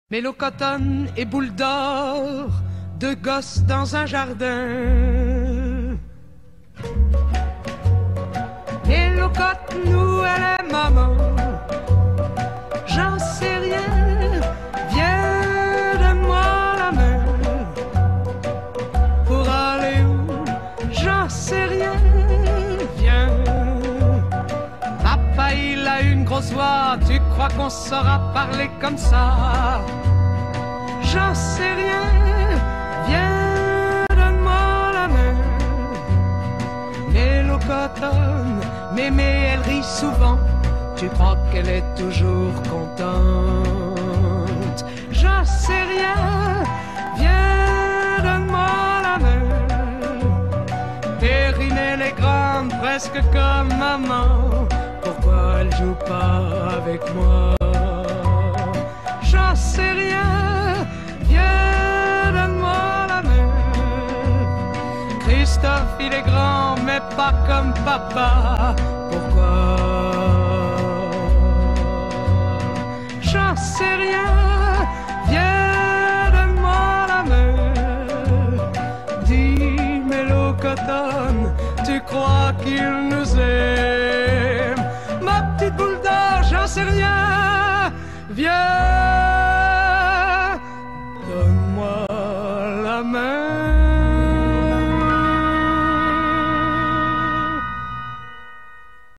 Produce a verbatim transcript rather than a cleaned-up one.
Mélocotone et boule d'or, deux gosses dans un jardin. Mélocote, nous, elle est maman. J'en sais rien, viens, donne-moi la main. Pour aller où? J'en sais rien, viens. Papa, il a une grosse voix, tu crois qu'on saura parler comme ça? J'en sais rien, viens, donne-moi la main. Mélocotone, mémé, elle rit souvent, tu crois qu'elle est toujours contente? J'en sais rien, viens, donne-moi la main. Perrine, elle est grande, presque comme maman, pourquoi elle joue pas avec moi? J'en sais rien, viens, donne-moi la main. Christophe, il est grand, mais pas comme papa, pourquoi? J'en sais rien, viens, donne-moi la main. Dis, Mélocotone, tu crois qu'il nous aime? Ma petite boule d'or, j'en sais rien, viens, donne-moi la main.